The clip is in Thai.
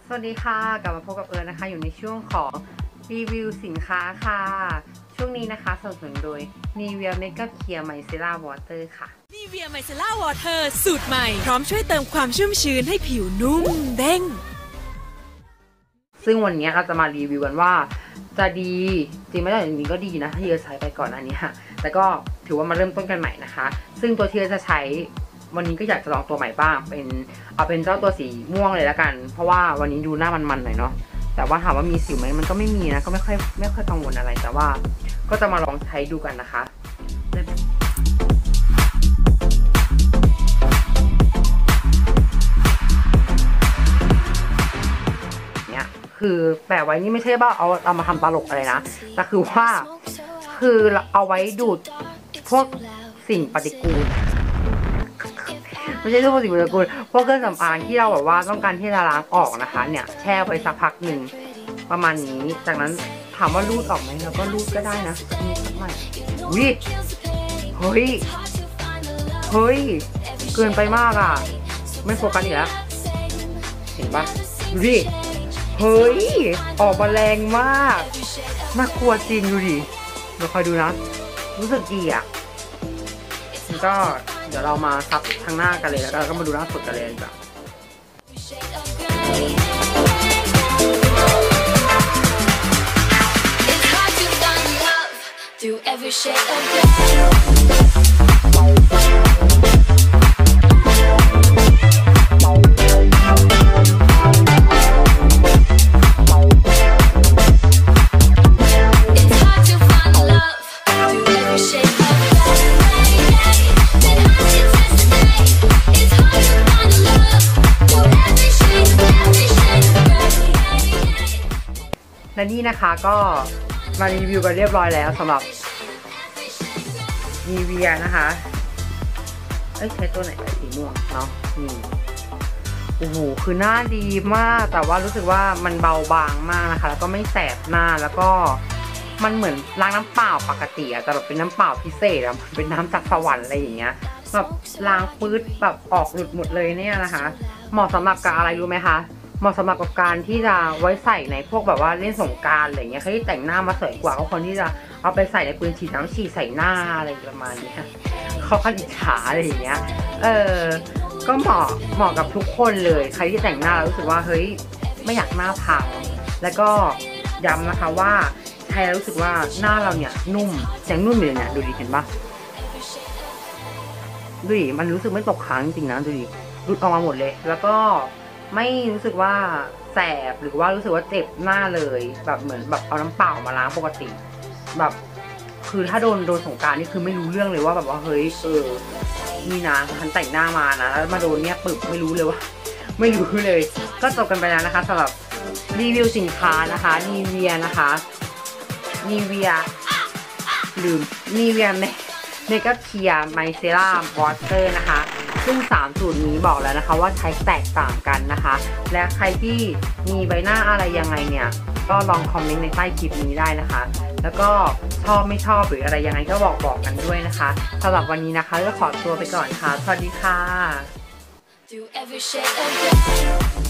สวัสดีค่ะกลับมาพบกับนะคะอยู่ในช่วงของรีวิวสินค้าค่ะช่วงนี้นะคะสนับสนุนโดย Nivea Makeup Clear Micellar Water ค่ะ Nivea Micellar Water สูตรใหม่พร้อมช่วยเติมความชุ่มชื้นให้ผิวนุ่มเด้งซึ่งวันนี้เราจะมารีวิวกันว่าจะดีจริงไม่ได้จริงก็ดีนะที่เราใช้ไปก่อนอันนี้ค่ะแต่ก็ถือว่ามาเริ่มต้นกันใหม่นะคะซึ่งตัวที่เราจะใช้วันนี้ก็อยากจะลองตัวใหม่บ้างเอาเป็นเจ้าตัวสีม่วงเลยละกันเพราะว่าวันนี้ดูหน้ามันๆหน่อยเนาะแต่ว่าถามว่ามีสิวไหมมันก็ไม่มีนะก็ไม่ค่อยกังวลอะไรแต่ว่าก็จะมาลองใช้ดูกันนะคะเนี่ยคือแปะไว้นี่ไม่ใช่ว่าเอามาทำตลกอะไรนะแต่คือว่าคือเอาไว้ดูดพวกสิ่งปฏิกูลไม่ใช่พวกสิ่งปฏิกูลพวกเครื่องสำอางที่เราแบบว่าต้องการที่จะล้างออกนะคะเนี่ยแช่ไปสักพักหนึ่งประมาณนี้จากนั้นถามว่ารูดออกไหมเราก็รูดก็ได้นะนี่สักหน่อยวิเฮ้ยเกินไปมากอ่ะไม่โฟกัสอีกแล้วเห็นปะดูดิเฮ้ยออกมาแรงมากน่ากลัวจริงดูดิเราคอยดูนะรู้สึกดีอ่ะก็เดี๋ยวเรามาซับทางหน้ากันเลยแล้วก็มาดูหน้าสดกันเลยดีกว่าและนี่นะคะก็มารีวิวกันเรียบร้อยแล้วสำหรับ Nivea นะคะใช้ตัวไหนสีม่วงเนาะนี่โอ้โหคือหน้าดีมากแต่ว่ารู้สึกว่ามันเบาบางมากนะคะแล้วก็ไม่แสบหน้าแล้วก็มันเหมือนล้างน้ำเปล่าปกติอะแต่แบบเป็นน้ำเปล่าพิเศษอะเป็นน้ำจากสวรรค์อะไรอย่างเงี้ยแบบล้างปื๊ดแบบออกหลุดหมดเลยเนี่ยนะคะเหมาะสำหรับกับอะไรรู้ไหมคะเหมาะสำหรับกับการที่จะไว้ใส่ในพวกแบบว่าเล่นสงกรานต์อะไรเงี้ยใครที่แต่งหน้ามาสวยกว่าเขาคนที่จะเอาไปใส่ในปืนฉีดน้ำฉีดใส่หน้าอะไรประมาณนี้เขาคันอิจฉาอะไรอย่างเงี้ยก็เหมาะกับทุกคนเลยใครที่แต่งหน้าแล้วรู้สึกว่าเฮ้ยไม่อยากหน้าพังแล้วก็ย้ำนะคะว่าใช้แล้วรู้สึกว่าหน้าเราเนี่ยนุ่มยังนุ่มอยู่เนี่ยดูดิเห็นปะดูดิมันรู้สึกไม่ตกค้างจริงๆนะดูดิรุดออกมาหมดเลยแล้วก็ไม่รู้สึกว่าแสบหรือว่ารู้สึกว่าเจ็บหน้าเลยแบบเหมือนแบบเอาน้ำเปล่ามาล้างปกติแบบคือถ้าโดนสงกรานต์นี่คือไม่รู้เรื่องเลยว่าแบบว่าเฮ้ยนี่นะฉันแต่งหน้ามานะแล้วมาโดนเนี่ยปึบไม่รู้เลยว่าไม่รู้เลยก็จบกันไปแล้วนะคะสำหรับรีวิวสินค้านะคะ Nivea นะคะ Nivea ลืม Nivea Makeup Clear Micellar Water นะคะซึ่ง3สูตรนี้บอกแล้วนะคะว่าใช้แตกต่างกันนะคะและใครที่มีใบหน้าอะไรยังไงเนี่ยก็ลองคอมเมนต์ในใต้คลิปนี้ได้นะคะแล้วก็ชอบไม่ชอบหรืออะไรยังไงก็บอกกันด้วยนะคะสำหรับวันนี้นะคะก็ขอตัวไปก่อนค่ะสวัสดีค่ะ